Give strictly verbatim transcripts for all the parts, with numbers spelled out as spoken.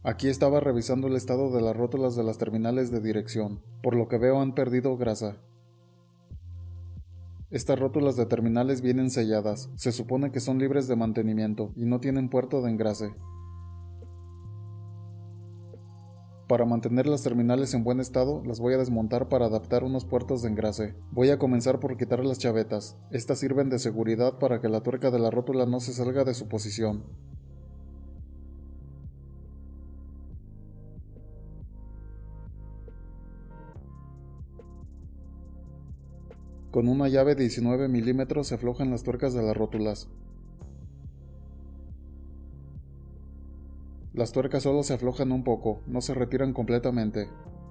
Aquí estaba revisando el estado de las rótulas de las terminales de dirección, por lo que veo han perdido grasa. Estas rótulas de terminales vienen selladas, se supone que son libres de mantenimiento y no tienen puerto de engrase. Para mantener las terminales en buen estado, las voy a desmontar para adaptar unos puertos de engrase. Voy a comenzar por quitar las chavetas. Estas sirven de seguridad para que la tuerca de la rótula no se salga de su posición. Con una llave de diecinueve milímetros se aflojan las tuercas de las rótulas. Las tuercas solo se aflojan un poco, no se retiran completamente.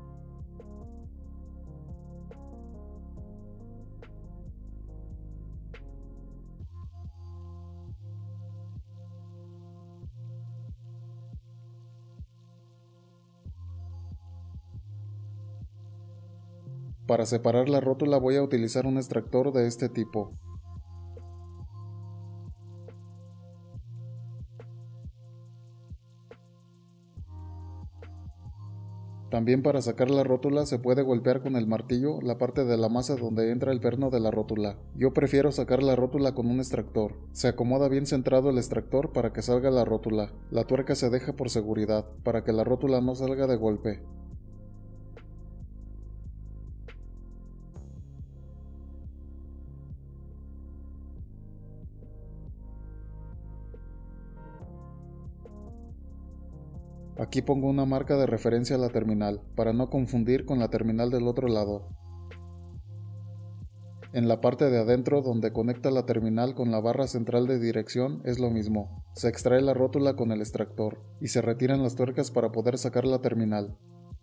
Para separar la rótula voy a utilizar un extractor de este tipo. También para sacar la rótula se puede golpear con el martillo la parte de la masa donde entra el perno de la rótula. Yo prefiero sacar la rótula con un extractor. Se acomoda bien centrado el extractor para que salga la rótula. La tuerca se deja por seguridad, para que la rótula no salga de golpe. Aquí pongo una marca de referencia a la terminal, para no confundir con la terminal del otro lado. En la parte de adentro donde conecta la terminal con la barra central de dirección es lo mismo. Se extrae la rótula con el extractor, y se retiran las tuercas para poder sacar la terminal.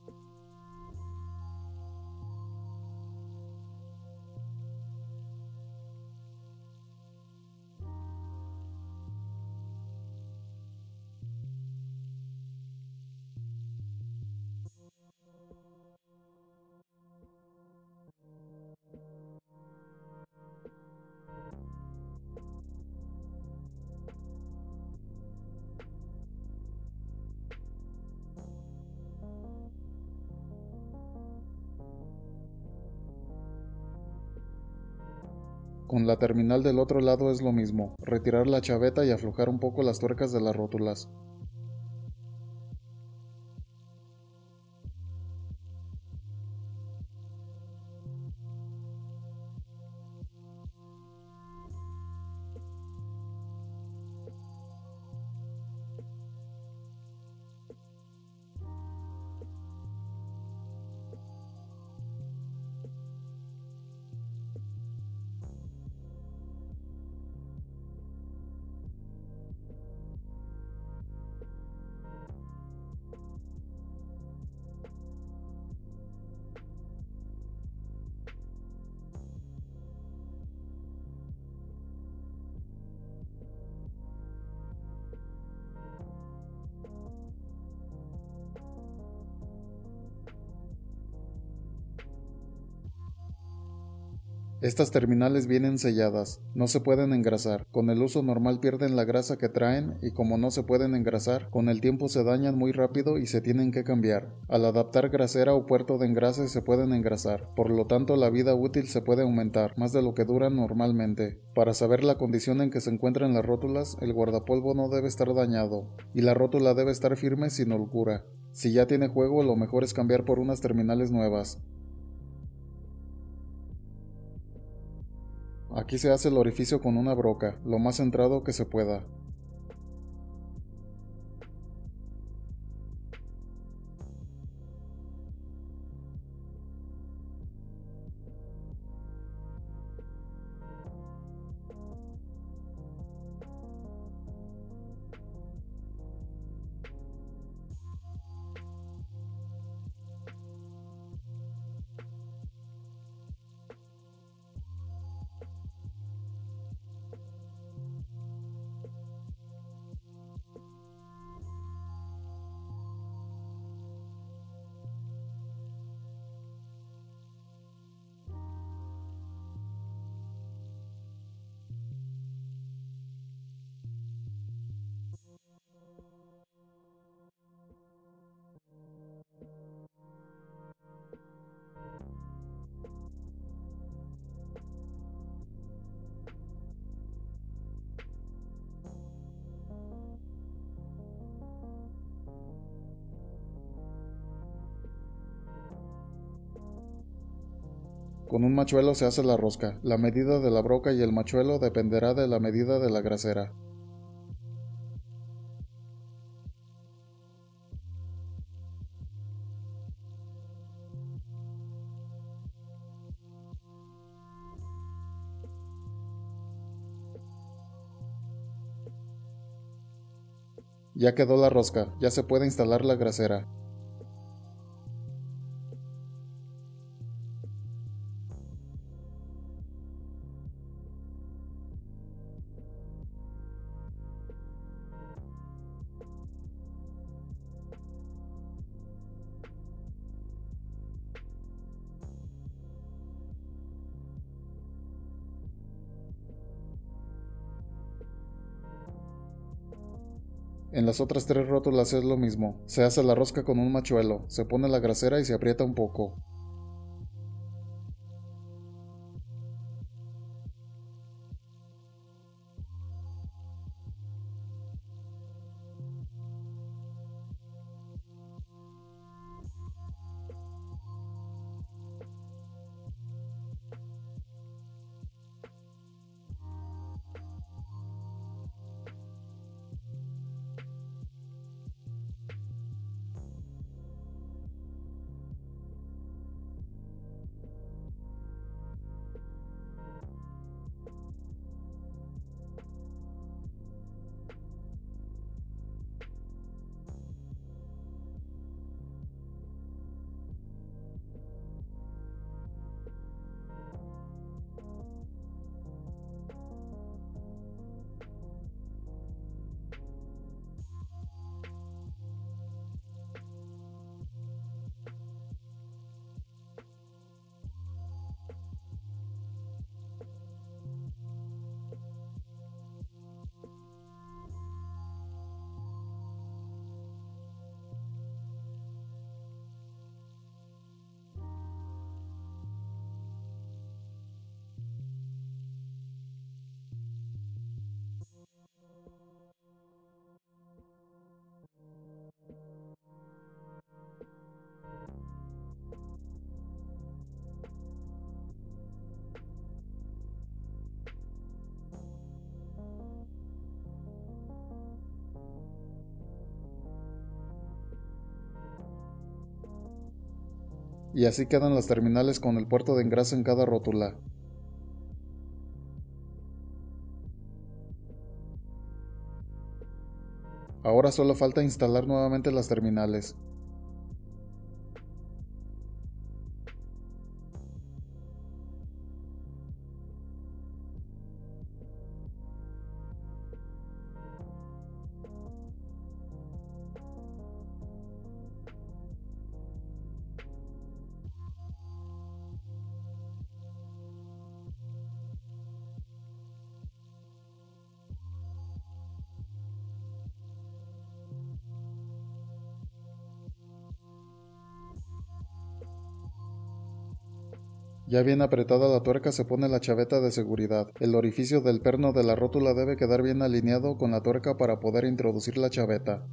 Con la terminal del otro lado es lo mismo, retirar la chaveta y aflojar un poco las tuercas de las rótulas. Estas terminales vienen selladas, no se pueden engrasar, con el uso normal pierden la grasa que traen y como no se pueden engrasar, con el tiempo se dañan muy rápido y se tienen que cambiar. Al adaptar grasera o puerto de engrase se pueden engrasar, por lo tanto la vida útil se puede aumentar, más de lo que duran normalmente. Para saber la condición en que se encuentran las rótulas, el guardapolvo no debe estar dañado, y la rótula debe estar firme sin holgura. Si ya tiene juego, lo mejor es cambiar por unas terminales nuevas. Aquí se hace el orificio con una broca, lo más centrado que se pueda. Con un machuelo se hace la rosca. La medida de la broca y el machuelo dependerá de la medida de la grasera. Ya quedó la rosca, ya se puede instalar la grasera. En las otras tres rótulas es lo mismo. Se hace la rosca con un machuelo, se pone la grasera y se aprieta un poco. Y así quedan las terminales con el puerto de engrase en cada rótula. Ahora solo falta instalar nuevamente las terminales. Ya bien apretada la tuerca se pone la chaveta de seguridad. El orificio del perno de la rótula debe quedar bien alineado con la tuerca para poder introducir la chaveta.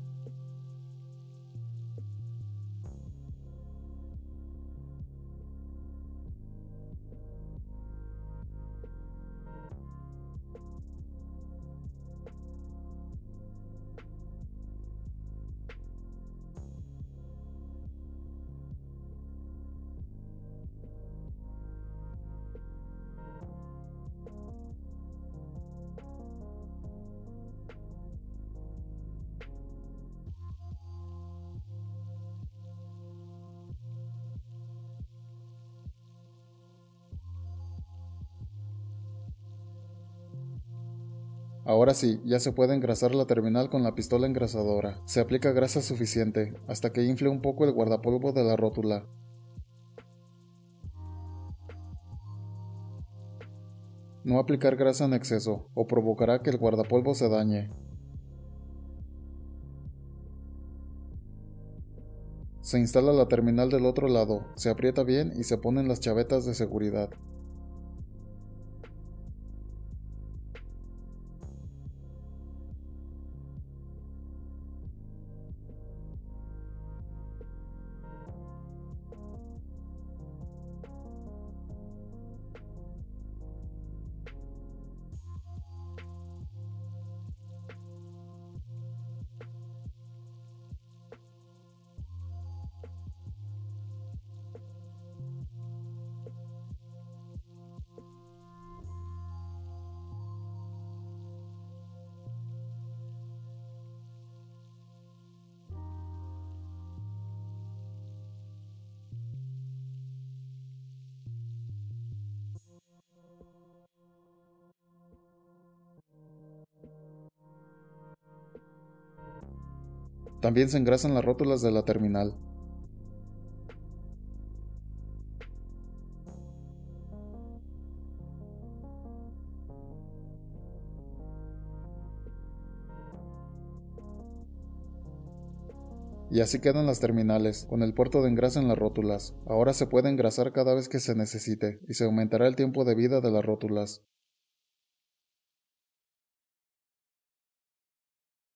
Ahora sí, ya se puede engrasar la terminal con la pistola engrasadora. Se aplica grasa suficiente, hasta que infle un poco el guardapolvo de la rótula. No aplicar grasa en exceso, o provocará que el guardapolvo se dañe. Se instala la terminal del otro lado, se aprieta bien y se ponen las chavetas de seguridad. También se engrasan las rótulas de la terminal. Y así quedan las terminales, con el puerto de engrase en las rótulas. Ahora se puede engrasar cada vez que se necesite, y se aumentará el tiempo de vida de las rótulas.